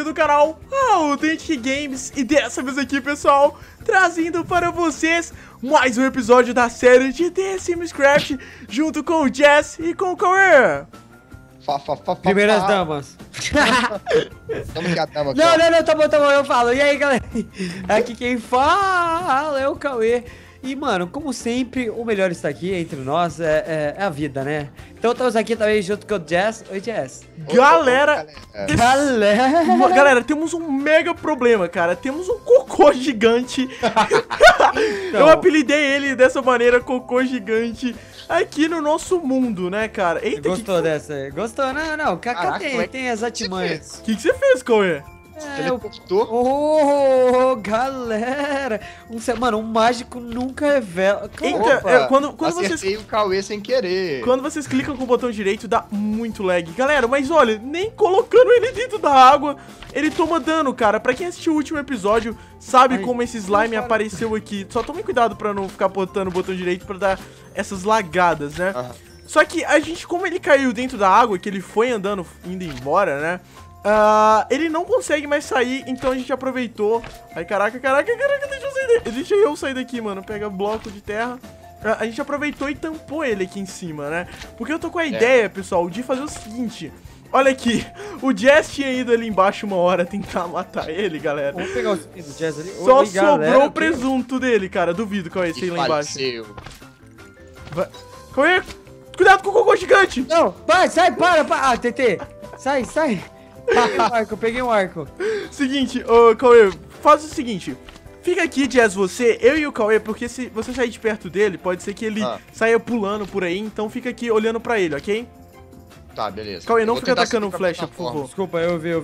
do canal Authentic Games. E dessa vez aqui, pessoal, trazendo para vocês mais um episódio da série de The Sims Craft, junto com o Jess e com o Cauê. Primeiras damas. Vamos que a dama aqui, Não, tá bom, eu falo. E aí, galera? Aqui quem fala é o Cauê. E, mano, como sempre, o melhor está aqui entre nós é a vida, né? Então estamos aqui também junto com o Jess. Oi, Jess. Galera, Galera, temos um mega problema, cara. Temos um cocô gigante. Então. Eu apelidei ele dessa maneira, cocô gigante, aqui no nosso mundo, né, cara? Eita, Gostou dessa? Gostou? Não, Caraca, tem as artimanhas. O que você fez, Cauê? Ele cortou. Oh, galera! Mano, um mágico nunca revela. Eita, quando vocês... Acertei o Cauê sem querer. Quando vocês clicam com o botão direito, dá muito lag. Galera, mas olha, nem colocando ele dentro da água, ele toma dano, cara. Pra quem assistiu o último episódio, sabe como esse slime apareceu aqui. Só tome cuidado pra não ficar botando o botão direito pra dar essas lagadas, né? Só que a gente, como ele caiu dentro da água, que ele foi andando, indo embora, né? Ele não consegue mais sair, então a gente aproveitou. Ai, caraca, deixa eu sair daqui, mano. Pega bloco de terra. A gente aproveitou e tampou ele aqui em cima, né? Porque eu tô com a ideia, pessoal, de fazer o seguinte. Olha aqui, o Jess tinha ido ali embaixo uma hora tentar matar ele, galera. Vamos pegar o Jess ali. Só Oi, sobrou galera, o presunto dele, cara. Duvido que eu ia lá embaixo. Vai. Cauê, cuidado com o cocô gigante. Não, vai, sai, para. Ah, TT, sai. Peguei um arco. Seguinte, ô Cauê, faz o seguinte. Fica aqui, Jess, eu e o Cauê, porque se você sair de perto dele, pode ser que ele saia pulando por aí, então fica aqui olhando pra ele, ok? Tá, beleza. Cauê, não fica atacando flecha, por favor. Desculpa, eu vi.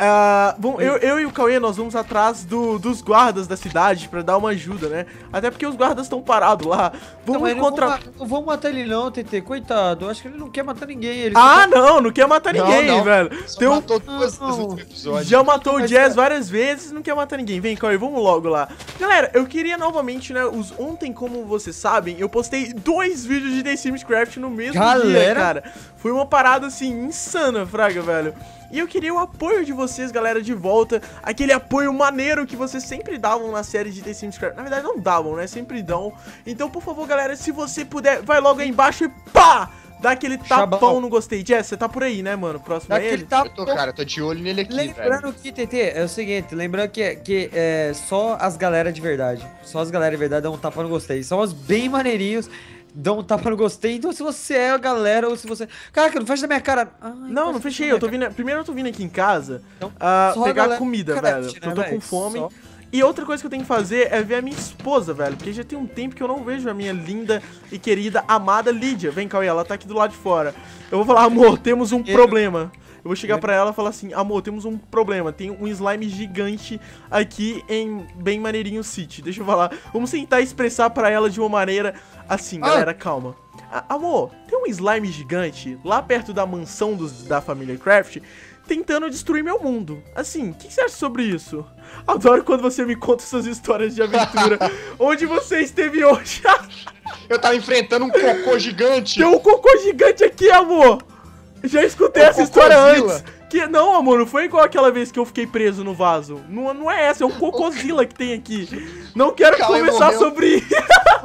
Bom, eu e o Cauê, nós vamos atrás dos guardas da cidade pra dar uma ajuda, né? Até porque os guardas estão parados lá. Vamos encontrar... Não vamos matar ele não, TT, coitado. Eu acho que ele não quer matar ninguém. Ele não quer matar ninguém, não. velho. Matou duas vezes no episódio. Já matou o Jazz várias vezes, não quer matar ninguém. Vem, Cauê, vamos logo lá. Galera, eu queria novamente, né, ontem, como vocês sabem, eu postei 2 vídeos de The Sims Craft no mesmo dia, cara. Foi uma parada, assim, insana, fraga, velho. E eu queria o apoio de vocês, galera, de volta. Aquele apoio maneiro que vocês sempre davam na série de The Sims Craft. Na verdade, não davam, né? Sempre dão. Então, por favor, galera, se você puder, vai logo aí embaixo e pá! Dá aquele tapão no gostei. Jess, você tá por aí, né, mano? Próximo a ele? Eu tô de olho nele aqui, lembrando que, TT, é o seguinte, lembrando que só as galera de verdade. Só as galera de verdade dão um tapa no gostei. São os bem maneirinhos. Dá um tapa no gostei. Então, se você é a galera ou se você... Caraca, não fecha da minha cara. Ai, não fechei. Primeiro eu tô vindo aqui em casa então, pegar comida, velho. Porque eu tô com fome. E outra coisa que eu tenho que fazer é ver a minha esposa, velho. Porque já tem um tempo que eu não vejo a minha linda e querida, amada Lídia. Vem, Cauê, ela tá aqui do lado de fora. Eu vou falar, amor, temos um problema. Eu vou chegar pra ela e falar assim, amor, temos um problema. Tem um slime gigante aqui em Bem Maneirinho City. Deixa eu falar. Vamos tentar expressar pra ela de uma maneira assim, galera, calma. Amor, tem um slime gigante lá perto da mansão da família Craft tentando destruir meu mundo. Assim, o que você acha sobre isso? Adoro quando você me conta suas histórias de aventura. Onde você esteve hoje? Eu tava enfrentando um cocô gigante. Tem um cocô gigante aqui, amor. Já escutei essa história antes. Não, amor, não foi igual aquela vez que eu fiquei preso no vaso. Não é essa, é um cocôzilla que tem aqui. Não quero conversar sobre isso.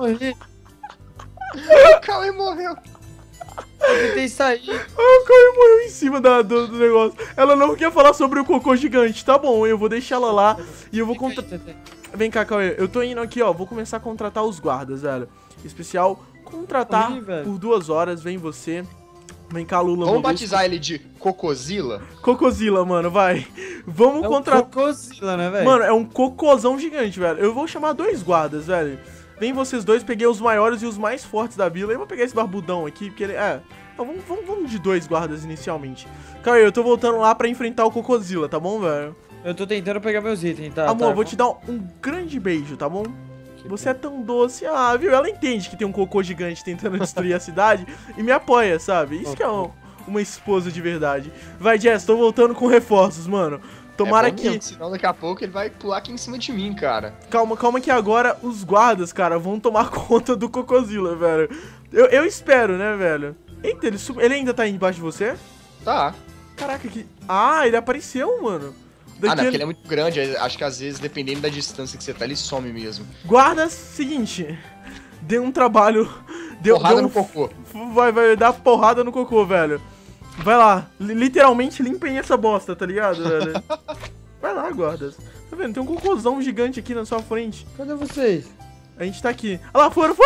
O Cauê morreu. Eu tentei sair. O Cauê morreu em cima do negócio. Ela não quer falar sobre o cocô gigante. Tá bom, eu vou deixar ela lá e eu vou contratar... Vem cá, Cauê. Eu tô indo aqui, ó. Vou começar a contratar os guardas, velho. Especial, contratar por 2 horas. Vem você. Vem cá, Lula. Vamos batizar ele de Cocôzilla? Cocôzilla, mano, vai. Vamos contratar... Cocôzilla, né, velho? Mano, é um cocôzão gigante, velho. Eu vou chamar 2 guardas, velho. Vem vocês dois, peguei os maiores e os mais fortes da vila. Eu vou pegar esse barbudão aqui, porque ele... vamos de 2 guardas inicialmente. Cauê, eu tô voltando lá pra enfrentar o Cocôzilla, tá bom, velho? Eu tô tentando pegar meus itens, tá? Amor, vou te dar um grande beijo, tá bom? Você é tão doce. Viu? Ela entende que tem um cocô gigante tentando destruir a cidade e me apoia, sabe? Isso que é uma esposa de verdade. Vai, Jess, tô voltando com reforços, mano. Tomara que... Senão daqui a pouco ele vai pular aqui em cima de mim, cara. Calma que agora os guardas, cara, vão tomar conta do Cocôzilla, velho. Eu espero, né, velho? Eita, ele ainda tá aí embaixo de você? Tá. Caraca, que... ele apareceu, mano. Ah, não, porque ele é muito grande. Acho que às vezes, dependendo da distância que você tá, ele some mesmo. Guardas, seguinte. Dê um trabalho. Porrada no cocô. Vai dar porrada no cocô, velho. Vai lá. Literalmente limpem essa bosta, tá ligado, velho? Vai lá, guardas. Tá vendo? Tem um cocôzão gigante aqui na sua frente. Cadê vocês? A gente tá aqui. Olha lá, foram.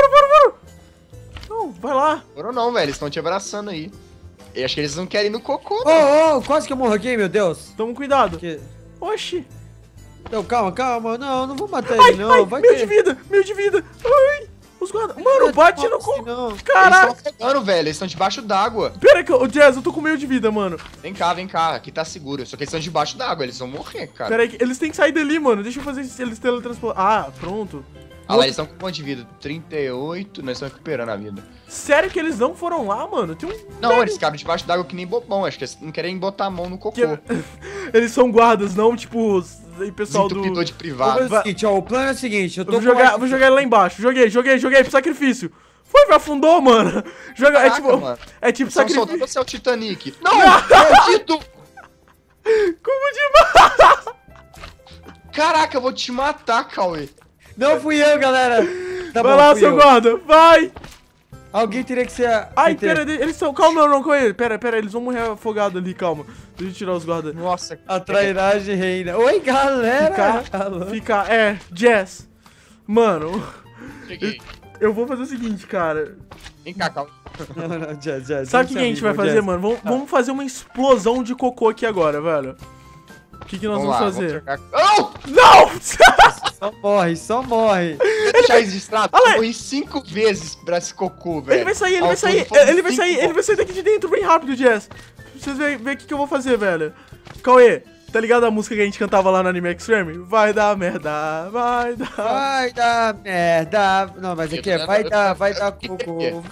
Não, vai lá. Foram não, velho. Eles estão te abraçando aí. Eu acho que eles não querem ir no cocô, Ô, não. quase que eu morro aqui, meu Deus. Toma cuidado. Que... Oxi. Não, calma. Não vou matar Ai, ele, não. ai, Vai meio ter... de vida. Ai, os guardas. Mano, bate no Como cu. assim, não? Caraca. Eles estão afogando, velho. Eles estão debaixo d'água. Pera que, Jazz, eu tô com meio de vida, mano. Vem cá. Aqui tá seguro. Só que eles estão debaixo d'água. Eles vão morrer, cara. Pera aí, eles têm que sair dali, mano. Deixa eu fazer eles teletransportar. Ah, pronto. Ah lá, eles estão com quanto de vida? 38. Nós estamos recuperando a vida. Sério que eles não foram lá, mano? Tem um... Não, eles ficaram debaixo d'água que nem bobão. Acho que eles não querem botar a mão no cocô. Eles são guardas, não, tipo, o pessoal do... Desentupidor de Vamos privado. fazer o seguinte, ó, o plano é o seguinte, eu tô Vou jogar ele lá embaixo. Joguei pro sacrifício. Foi, afundou, mano. Caraca, mano. É tipo Eles são sacrifício. soldados, você é o Titanic. Não, maldito! Como de... Caraca, eu vou te matar, Cauê. Não fui eu, galera. Tá Vai bom, lá, fui seu eu. guarda. Vai. Alguém teria que ser... Ai, pera, eles são... Calma, não, com ele. Pera, eles vão morrer afogados ali, calma. Deixa eu tirar os guardas. Nossa, A trairagem reina. Oi, galera. Jazz. Mano, cheguei. eu vou fazer o seguinte, cara. Vem cá, Cauê. Não, Jazz, Sabe o que a gente vai fazer, mano? Vamos fazer uma explosão de cocô aqui agora, velho. O que nós vamos fazer? Não! Só morre. Vou deixar registrado. Olha lá. Eu morri 5 vezes pra esse cocô, velho. Ele vai sair, ele vai sair daqui de dentro bem rápido, Jazz. Pra vocês verem o que eu vou fazer, velho. Cauê, tá ligado a música que a gente cantava lá no Anime Extreme? Vai dar merda, vai dar... Vai dar merda. Não, mas aqui é vai dar cocô.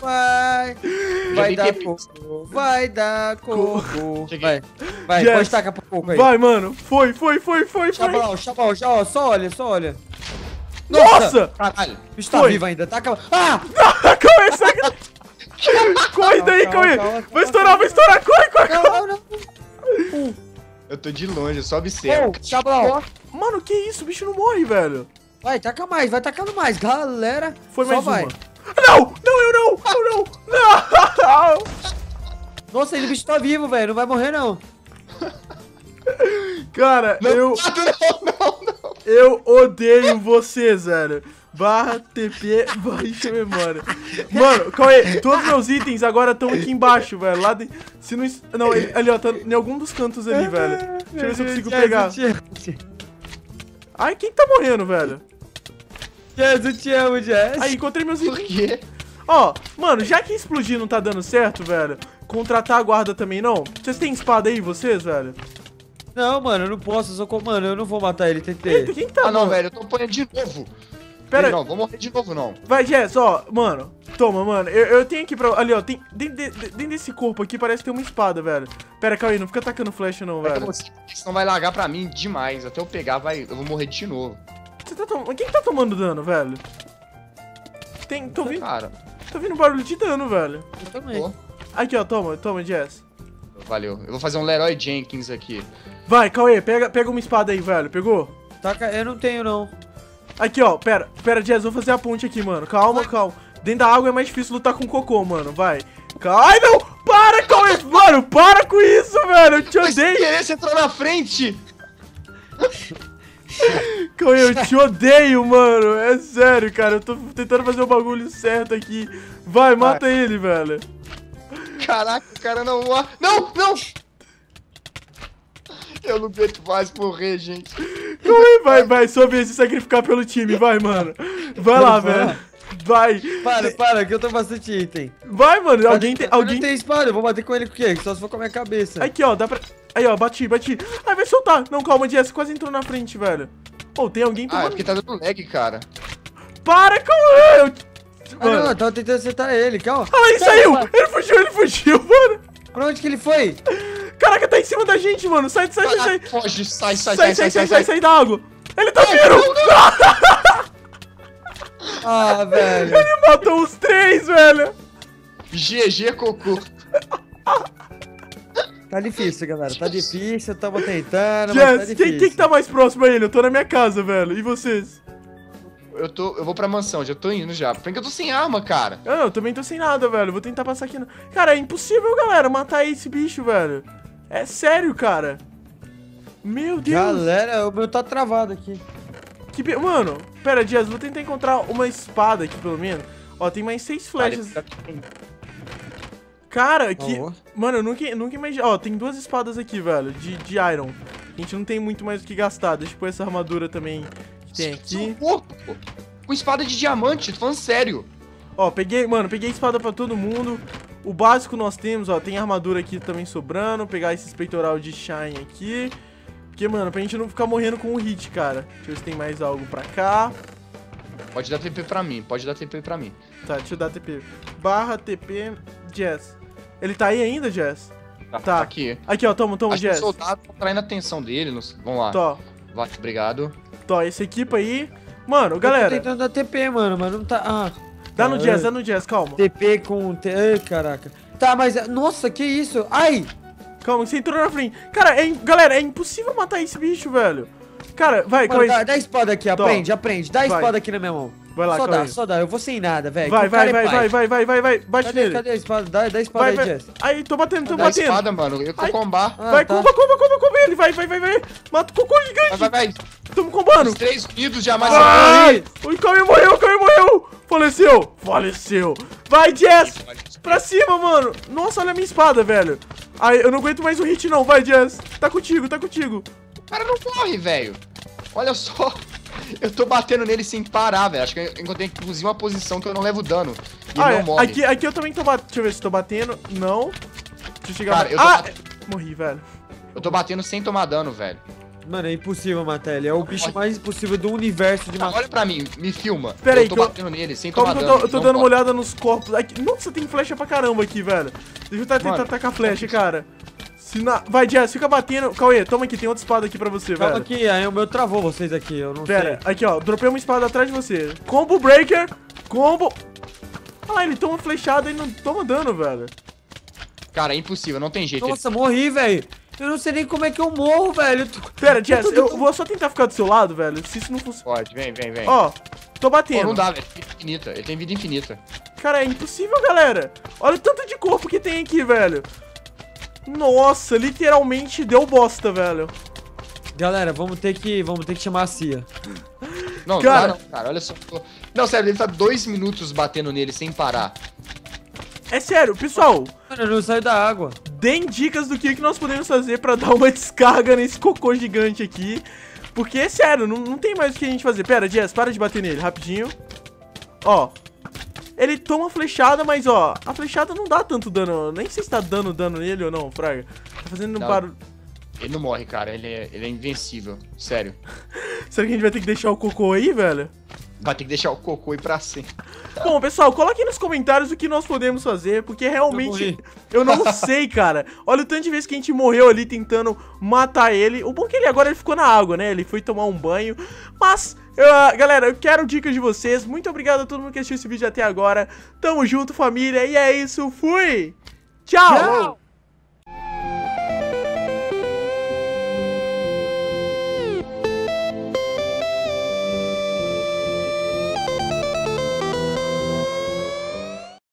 Vai dar cocô. Vai dar cocô. Vai, Yes. pode tacar pro cocô aí. Vai, mano. Foi. Chabal, já, ó, só olha. Nossa! Caralho. O bicho tá Foi. vivo ainda, taca... Ah! Cauê, sai... Corre daí, Cauê. Vai estourar, corre. Não. Eu tô de longe, eu só observo. Chabal. Mano, que isso? O bicho não morre, velho. Vai, taca mais, vai tacando mais, galera. Foi Só mais vai. uma. Não! Não! Nossa, esse bicho tá vivo, velho, não vai morrer não. Cara, Não, eu odeio vocês, velho. Barra TP, baixa memória. Mano, Cauê, todos os meus itens agora estão aqui embaixo, velho. Lá de... Se não... Não, ali, ó, tá em algum dos cantos ali, velho. Deixa eu ver se eu consigo pegar. Ai, quem tá morrendo, velho? Jazz, eu te amo, Jazz. Aí, encontrei meus Por itens. quê? Ó, mano, já que explodir não tá dando certo, velho, contratar a guarda também não? Vocês têm espada aí, vocês, velho? Não, mano, eu não posso, mano, eu não vou matar ele, Eita, tentei. quem tá, Ah, não, mano? velho, eu tô apanhando de novo. Pera, Não, vou morrer de novo, não. vai, Jess, ó, mano, toma, mano, eu tenho aqui pra... Ali, ó, tem... Dentro desse corpo aqui parece ter uma espada, velho. Pera, Cauê, não fica atacando flecha não, Vai que velho. senão vai largar pra mim demais. Até eu pegar, eu vou morrer de novo. Você tá quem tá tomando dano, velho? Tô ouvindo barulho de dano, velho. Eu também. Pô, Aqui, ó, toma, Jess. valeu. Eu vou fazer um Leroy Jenkins aqui. Vai, Cauê, pega uma espada aí, velho, pegou? Taca, eu não tenho, não. Aqui, ó, pera, Jess, vou fazer a ponte aqui, mano. Calma. Dentro da água é mais difícil lutar com cocô, mano, vai. Ai, não! Para, Cauê! Mano, para com isso, velho! Eu te Mas sem odeio! querer, você entrou na frente! Cauê, eu te odeio, mano! É sério, cara, eu tô tentando fazer o bagulho certo aqui. Vai, mata ele, velho. Caraca, o cara não... Não! Eu não aguento mais morrer, gente. Cauê, vai, sua vez de sacrificar pelo time, vai, mano. Vai lá, velho. Vai. Para, que eu tô bastante item. Vai, mano, alguém Eu tem... não tenho espada, eu vou bater com ele com o quê? Só se for com a minha cabeça. Aqui, ó, dá pra... Aí, ó, bati. Ai, vai soltar. Não, calma, Jess, quase entrou na frente, velho. Pô, tem alguém Ah, é tomando... porque tá dando lag, cara. Para, Cauê! Não, eu tava tentando acertar ele, calma. Ah, ele saiu! Ele fugiu, mano! Pra onde que ele foi? Caraca, tá em cima da gente, mano! Sai! Foge, sai. Sai da água! Ele tá vindo! Ah, velho. Ele matou os 3, velho! GG, cocô. Tá difícil, galera. Tá difícil, tamo tentando, mas Jess, tá difícil. quem que tá mais próximo a ele? Eu tô na minha casa, velho. E vocês? Eu vou pra mansão, já tô indo já. Porque eu tô sem arma, cara. Eu também tô sem nada, velho. Vou tentar passar aqui. Cara, é impossível, galera, matar esse bicho, velho. É sério, cara. Meu Deus. Galera, o meu tá travado aqui. Mano, pera, Jess, vou tentar encontrar uma espada aqui, pelo menos. Ó, tem mais 6 flechas. Cara, que... Oh. Mano, eu nunca imaginei... Ó, tem 2 espadas aqui, velho, de iron. A gente não tem muito mais o que gastar. Deixa eu pôr essa armadura também que tem aqui. Com espada de diamante, tô falando sério. Ó, peguei espada pra todo mundo. O básico nós temos, ó, tem armadura aqui também sobrando. Pegar esses peitoral de shine aqui. Porque, mano, pra gente não ficar morrendo com o hit, cara. Deixa eu ver se tem mais algo pra cá. Pode dar TP pra mim, pode dar TP pra mim. Tá, deixa eu dar TP. Barra TP Jess. Ele tá aí ainda, Jess? Tá aqui. Aqui, ó, toma, Acho que o Jess. soldado tá atraindo a atenção dele. Vamos lá. Tó, Vai, obrigado. esse equipa aí. Mano, galera, Eu tô tentando dar TP, mano, mas não tá... Ah, dá no Jess, calma. TP com... Ai, caraca. Tá, mas... Nossa, que isso? Ai! Calma, você entrou na frente. Cara, galera, é impossível matar esse bicho, velho. Cara, vai, Mano, Cauê. dá a espada aqui, aprende. Dá a Vai. espada aqui na minha mão. Vai lá, Cauê. Só dá. Eu vou sem nada, velho. Vai. Bate Cadê, nele. cadê a espada? Dá a espada Vai, aí, vai. Jess. Aí, tô batendo. Dá a espada, mano. Eu Ai. vou combar. Vai, tá. comba ele. Vai. Mata o cocô gigante. Vai. Tamo combando. Os 3 unidos jamais. Ai! O Cauê morreu. Faleceu. Vai, Jess. Pra cima, mano. Nossa, olha a minha espada, velho. Ai, eu não aguento mais o hit, não. Vai, Jess. Tá contigo. O cara não morre, velho. Olha só. Eu tô batendo nele sem parar, velho. Acho que eu encontrei inclusive uma posição que eu não levo dano. E ele não morre. Aqui eu também tô batendo. Deixa eu ver se tô batendo. Não. Deixa eu chegar Cara, mais. Morri, velho. Eu tô batendo sem tomar dano, velho. Mano, é impossível matar ele. É o bicho mais impossível do universo de Tá, matar. olha pra mim, me filma. Pera aí, eu tô que eu- batendo nele sem tomar Calma que dano. eu tô não dando uma pode. olhada nos corpos. Aqui, nossa, tem flecha pra caramba aqui, velho. Deixa eu tentar Mano, atacar a flecha, cara. Vai, Jess, fica batendo. Cauê, toma aqui, tem outra espada aqui pra você, Calma velho. aqui, aí o meu travou vocês aqui, eu não Pera, sei. aqui, ó. Dropei uma espada atrás de você. Combo breaker. Combo. Olha lá, ele toma flechada e não toma dano, velho. Cara, é impossível, não tem jeito. Nossa, morri, velho. Eu não sei nem como é que eu morro, velho. Pera, Jess, eu vou só tentar ficar do seu lado, velho. Se isso não funcionar. Pode, vem. Ó, tô Pô, batendo. não dá, velho. Tem vida infinita. Ele tem vida infinita. Cara, é impossível, galera. Olha o tanto de corpo que tem aqui, velho. Nossa, literalmente deu bosta, velho. Galera, vamos ter que chamar a CIA. Não, Cara. não dá, não, cara. Olha só. Não, sério, ele tá 2 minutos batendo nele sem parar. É sério, pessoal. Mano, eu não saio da água. Deem dicas do que nós podemos fazer pra dar uma descarga nesse cocô gigante aqui. Porque, é sério, não tem mais o que a gente fazer. Pera, Jess, para de bater nele, rapidinho. Ó. Ele toma flechada, mas, ó, a flechada não dá tanto dano. Nem sei se tá dando dano nele ou não, Fraga. Tá fazendo Não. barulho. Ele não morre, cara. Ele é invencível. Sério. Será que a gente vai ter que deixar o cocô aí, velho? Vai ter que deixar o cocô ir pra sempre. Bom, pessoal, coloquem nos comentários o que nós podemos fazer, porque realmente eu não sei, cara. Olha o tanto de vezes que a gente morreu ali tentando matar ele. O bom é que ele agora ficou na água, né? Ele foi tomar um banho. Mas, galera, eu quero dicas de vocês. Muito obrigado a todo mundo que assistiu esse vídeo até agora. Tamo junto, família. E é isso. Fui! Tchau!